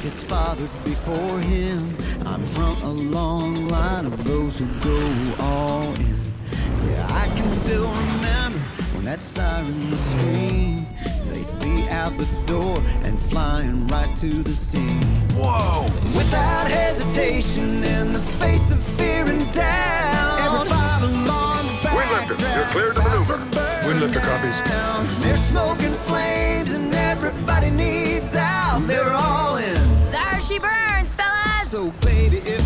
his father before him. I'm from a long line of those who go all in. Yeah, I can still remember when that siren would scream. They'd be out the door and flying right to the scene. Whoa! Without hesitation, in the face of fear and doubt, every five-alarm Windlifter, you're cleared to maneuver. Windlifter copies. There's smoke and flames and everybody needs out. They're all in. There she burns, fellas! So baby, if